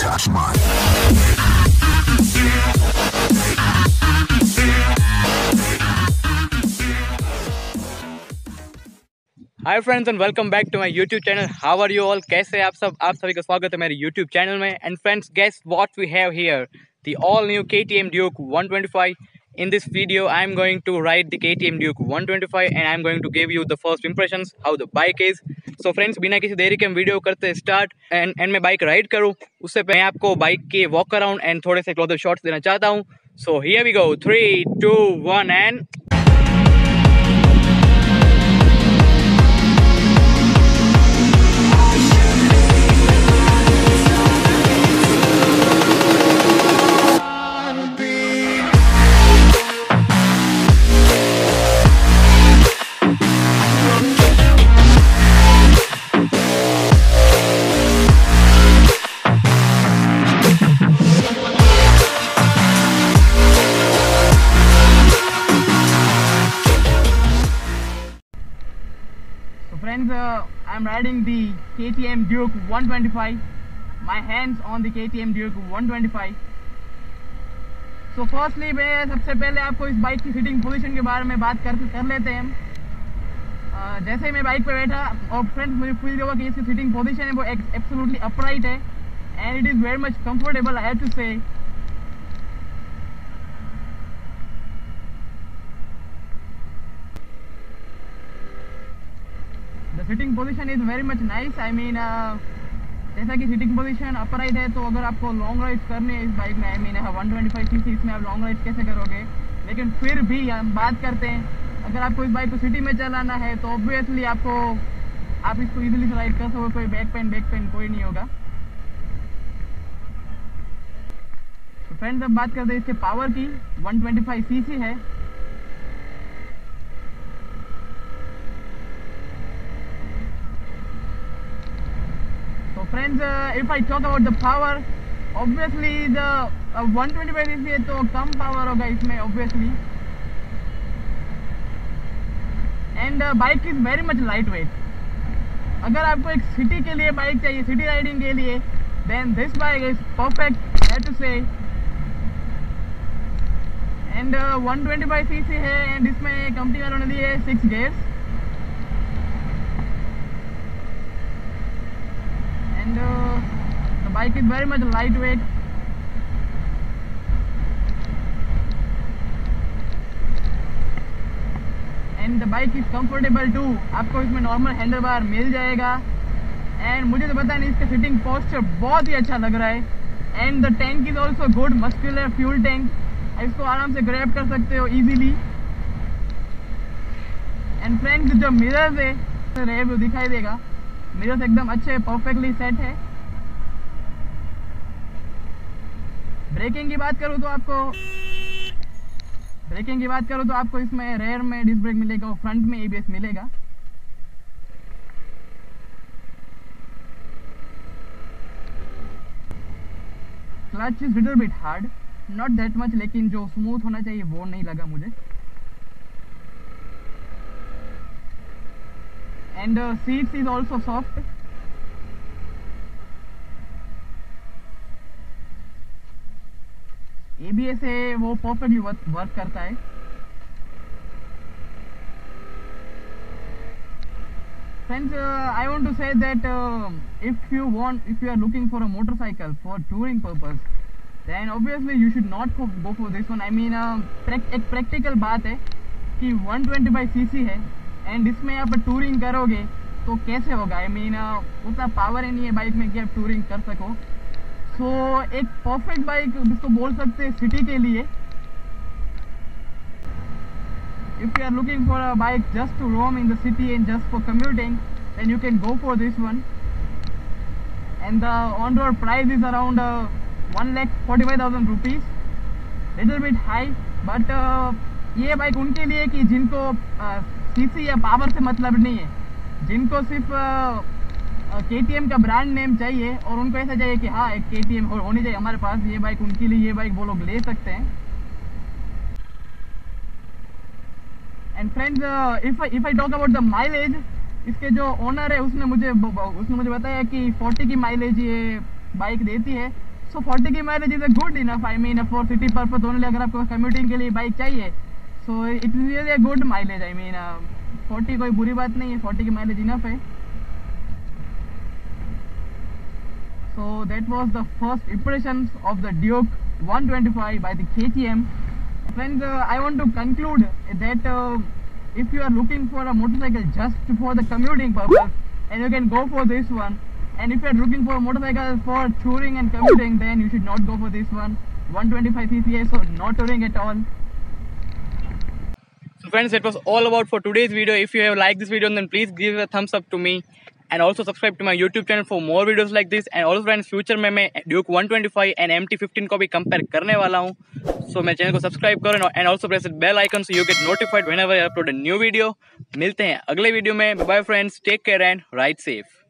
touch mine. Hi friends and welcome back to my YouTube channel. How are you all? कैसे आप सब? आप सभी का स्वागत है मेरे यूट्यूब चैनल में। And friends, guess what we have here, the all new KTM Duke 125. In this video I am going to ride the KTM Duke 125 and I am going to give you the first impressions how the bike is. So friends, बिना किसी देरी के हम video करते start and मैं bike ride करूँ उससे पहले मैं आपको बाइक के वॉक अराउंड एंड थोड़े से क्लोजर शॉट्स देना चाहता हूँ। So here we go, 3, 2, 1 and Friends, I'm riding the KTM Duke 125. My hands on the KTM Duke 125. So firstly, मैं सबसे पहले आपको इस बाइक की सीटिंग पोजीशन के बारे में बात कर लेते हैं। जैसे ही मैं बाइक पे बैठा और फ्रेंड्स मुझे फील हुआ कि इसकी सीटिंग पोजीशन है वो एब्सोल्युटली अपराइट है and it is very much comfortable, I have to say. The sitting position is very much nice. I mean, जैसा कि सीटिंग पोजीशन अपराइट है तो अगर आपको लॉन्ग राइड्स करनी है इस बाइक में, आई मीन 125cc, इसमें आप लॉन्ग राइड कैसे करोगे? लेकिन फिर भी हम बात करते हैं, अगर आपको इस बाइक को सिटी में चलाना है तो ऑब्वियसली आप इसको इजीली से राइड कर सको, कोई बैक पेन कोई नहीं होगा। तो फ्रेंड्स, अब बात करते हैं इसके पावर की। 125cc है। Friends, if I talk about the power, obviously the 125cc है तो कम पावर होगा इसमें obviously, and bike is very much lightweight. अगर आपको एक सिटी के लिए बाइक चाहिए, सिटी राइडिंग के लिए, then this bike is perfect, I have to say. And 125cc है and इसमें कंपनी वालों ने दिए 6 gears. And the bike is very much lightweight. And the bike is comfortable too. आपको इसमें नॉर्मल हैंडल बार मिल जाएगा एंड मुझे तो पता नहीं, इसका सिटिंग पोस्चर बहुत ही अच्छा लग रहा है। And the tank is also good, muscular fuel tank, इसको आराम से ग्रैब कर सकते हो इजीली। एंड फ्रेंड्स, जो मिरर्स है रेयर व्यू दिखाई देगा, मिरर्स एकदम अच्छे परफेक्टली सेट है। ब्रेकिंग की बात करूँ तो आपको इसमें रेयर में डिस्क ब्रेक मिलेगा और फ्रंट में ABS मिलेगा। Clutch is little bit hard, not that much, लेकिन जो स्मूथ होना चाहिए वो नहीं लगा मुझे। And seats is also soft. ABS है वो perfectly वर्क करता है। Friends, I want to say that if you are looking for a motorcycle for touring purpose, then obviously you should not go for this one. I mean, एक practical बात है कि 125cc है and इसमें आप touring करोगे तो कैसे होगा? आई मीन, उतना पावर ही नहीं है बाइक में कि आप टूरिंग कर सको। सो एक परफेक्ट बाइक जिसको बोल सकते हैं सिटी के लिए। If you are looking for a bike just to roam in the city and just for commuting, then you can go for this one. And the on road price is around 1,45,000 rupees, little bit high, but ये bike उनके लिए कि जिनको CC या power से मतलब नहीं है, जिनको सिर्फ KTM का ब्रांड नेम चाहिए और उनको ऐसा चाहिए कि हाँ एक KTM होनी चाहिए हमारे पास, ये बाइक उनके लिए, ये बाइक वो लोग ले सकते हैं। And friends, if I talk about the mileage, इसके जो ओनर है उसने मुझे बताया कि 40 की माइलेज ये बाइक देती है। सो 40 की mileage is a good enough, I mean for city purpose only. अगर आपको कम्यूटिंग के लिए बाइक चाहिए so it is really a good mileage, I mean 40 कोई बुरी बात नहीं है, 40 की माइलेज इनफ है। So that was the first impressions of the Duke 125 by the KTM. Friends, I want to conclude that if you are looking for a motorcycle just for the commuting purpose, and you can go for this one. And if you are looking for a motorcycle for touring and commuting, then you should not go for this one. 125cc, so not touring at all. So friends, that was all about for today's video. If you have liked this video, then please give a thumbs up to me. And also subscribe to my YouTube channel for more videos like this. And also friends, future में मैं Duke 125 and MT15 को भी compare करने वाला हूँ। So मेरे channel को subscribe करो and also press the bell icon so you get notified whenever I upload a new video. मिलते हैं अगले वीडियो में। Bye bye friends, take care and ride safe.